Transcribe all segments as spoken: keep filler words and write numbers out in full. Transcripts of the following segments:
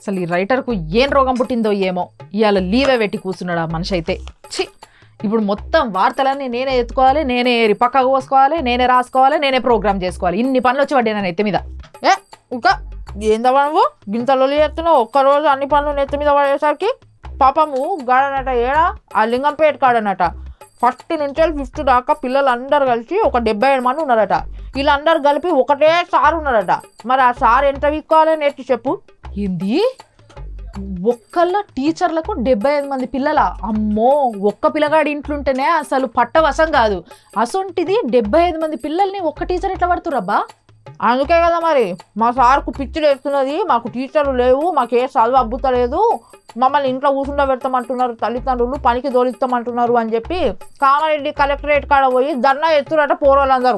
అసలు ఈ రైటర్కు ఏం రోగం పుట్టిందో ఏమో ఇవాళ లీవే పెట్టి కూర్చున్నాడు ఆ మనిషి అయితే. ఛీ, ఇప్పుడు మొత్తం వార్తలన్నీ నేనే ఎత్తుకోవాలి, నేనే పక్కకు పోసుకోవాలి, నేనే రాసుకోవాలి, నేనే ప్రోగ్రామ్ చేసుకోవాలి. ఇన్ని పనులు వచ్చి పడ్డాను నెత్తి మీద. ఏ ఇంకా ఏందవా నువ్వు గింతలో చేస్తున్నావు? ఒక్కరోజు అన్ని పనులు నెత్తి మీద పడేసరికి పాపము గాడనట ఏడా ఆ లింగంపేట కాడనట ఫస్ట్ నుంచి ఫిఫ్త్ దాకా పిల్లలు అందరు కలిసి ఒక డెబ్బై ఏడు మంది ఉన్నారట. వీళ్ళందరూ కలిపి ఒకటే సార్ ఉన్నారట. మరి ఆ సార్ ఎంత వీక్కోవాలి నెట్టి చెప్పు. ఏంది ఒక్కళ్ళ టీచర్లకు డెబ్బై ఐదు మంది పిల్లల? అమ్మో, ఒక్క పిల్లగాడి ఇంట్లుంటేనే అసలు పట్టవశం కాదు. అసొంటిది డెబ్బై ఐదు మంది పిల్లల్ని ఒక్క టీచర్ ఎట్లా పడుతురబ్బా? అందుకే కదా మరి మా సార్కు పిచ్చిలు వేస్తున్నది. మాకు టీచర్లు లేవు, మాకు ఏ చదువు అబ్బుతలేదు, మమ్మల్ని ఇంట్లో కూర్చుండా పెడతామంటున్నారు తల్లిదండ్రులు, పనికి దోలిస్తామంటున్నారు అని చెప్పి కామారెడ్డి కలెక్టరేట్ కాడ పోయి ధర్నా ఎత్తురట పోరోళ్ళందరూ.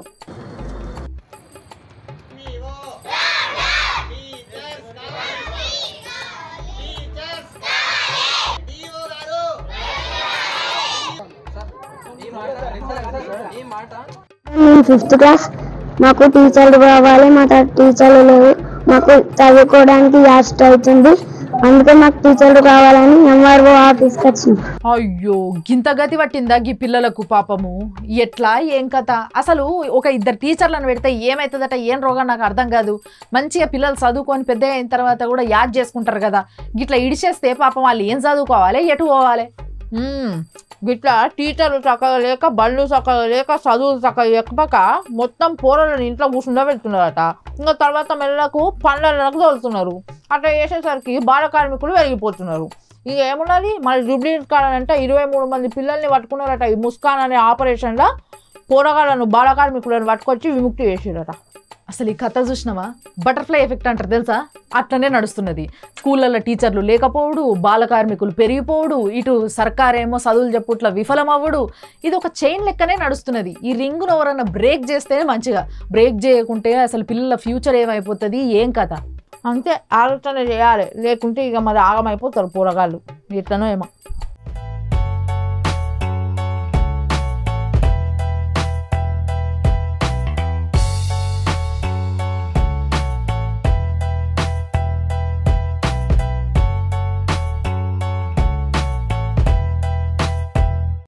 ఫిఫ్త్ క్లాస్ మాకు టీచర్లు కావాలి, మా టీచర్లు లేవు, మాకు చదువుకోవడానికి యాస్ట్ అవుతుంది, అందుకే మాకు టీచర్లు కావాలని ఎంఆర్ఓ ఆఫీస్కి వచ్చింది. అయ్యో, గింత గతి పట్టిందా ఈ పిల్లలకు పాపము? ఎట్లా ఏం కథ? అసలు ఒక ఇద్దరు టీచర్లను పెడితే ఏమవుతుందట, ఏం రోగం నాకు అర్థం కాదు. మంచిగా పిల్లలు చదువుకొని పెద్ద అయిన తర్వాత కూడా యాడ్ చేసుకుంటారు కదా, గిట్లా ఇడిచేస్తే పాపం వాళ్ళు ఏం చదువుకోవాలి, ఎటు పోవాలి? గిట్లా టీచర్లు చక్కగా లేక, బళ్ళు చక్కగా లేక, చదువులు చక్కగా ఎక్కక మొత్తం పోరలను ఇంట్లో కూర్చుండా పెడుతున్నారట. ఇంకా తర్వాత మెల్లకు పండ్లకు తోలుతున్నారు. అట్లా చేసేసరికి బాల కార్మికులు పెరిగిపోతున్నారు. ఇక ఏమున్నది మన జూబ్లీ కాడంటే ఇరవై మూడు మంది పిల్లల్ని పట్టుకున్నారట. ఈ ముస్కాన్ అనే ఆపరేషన్లో పోరగాళ్ళను బాల కార్మికులను పట్టుకొచ్చి విముక్తి చేసిరట. అసలు ఈ కథ చూసినావా? బటర్ఫ్లై ఎఫెక్ట్ అంటారు తెలుసా? అట్లనే నడుస్తున్నది. స్కూళ్ళల్లో టీచర్లు లేకపోవడు, బాల కార్మికులు పెరిగిపోవడు, ఇటు సర్కారేమో చదువులు చెప్పుట్లా విఫలమవ్వడు. ఇది ఒక చైన్ లెక్కనే నడుస్తున్నది. ఈ రింగును ఎవరన్నా బ్రేక్ చేస్తేనే మంచిగా, బ్రేక్ చేయకుంటే అసలు పిల్లల ఫ్యూచర్ ఏమైపోతుంది, ఏం కథ? అంతే ఆలోచన చేయాలి, లేకుంటే ఇక మరి ఆగమైపోతారు పోరగాళ్ళు. ఎట్లనో ఏమో.